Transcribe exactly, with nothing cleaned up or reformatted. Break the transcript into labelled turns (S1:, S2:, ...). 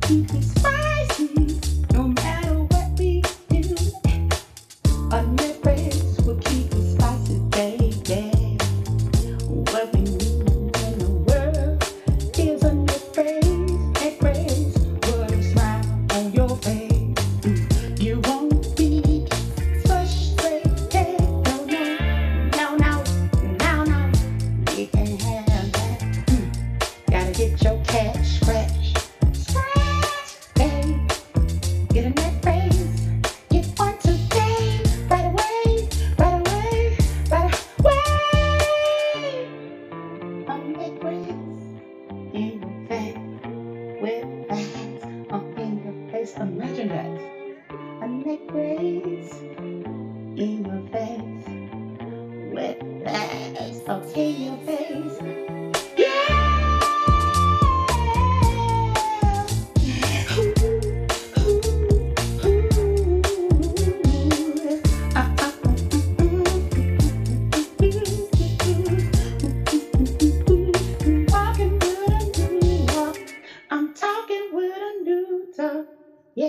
S1: keep it spicy. No matter what we do, a neck brace will keep it spicy, baby. What we need in the world is a neck brace, neck brace. Put a smile on your face. You won't be frustrated. No, no, no, no, no, no. You can't have that. Mm. Gotta get your cash scratch, scratch, babe. Get a neck brace. Get one today, right away, right away, right away. A neck brace in your face with bags up in your face. Imagine that. A neck brace in your face with bags up in your face.